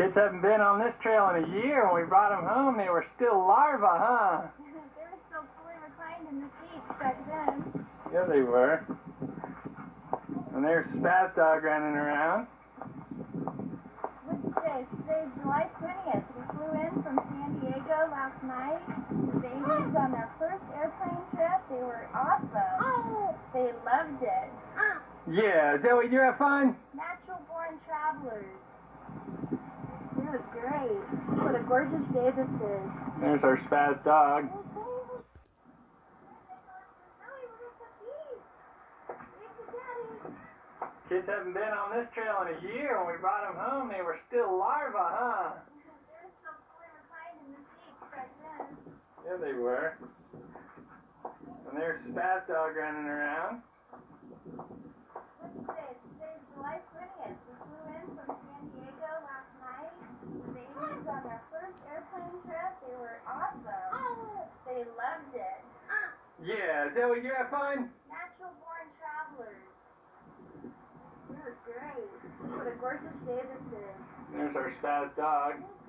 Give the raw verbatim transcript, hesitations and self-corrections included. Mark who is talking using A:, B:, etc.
A: Kids haven't been on this trail in a year. When we brought them home, they were still larvae, huh?
B: They were still fully reclined in the seats back then.
A: Yeah, they were. And there's Spaz Dog running around.
B: What's today? Today's July twentieth. We flew in from San Diego last night. The babies on their first airplane trip. They were awesome. They loved it.
A: Yeah, Zoe, did you have fun?
B: Natural born travelers. It was great. What a gorgeous day this is.
A: There's our Spaz Dog. Kids haven't been on this trail in a year. When we brought them home, they were still larvae, huh?
B: They were still fully reclined in the seats back then.
A: Yeah, they were. And there's Spaz Dog running around.
B: What's today? Today's July twentieth. We flew in from San Diego last night. The babies on their first airplane trip. They were awesome. They loved it.
A: Yeah, Zoe, did you have fun?
B: Natural born travelers. It was great. What a gorgeous day this is.
A: There's our Spaz Dog.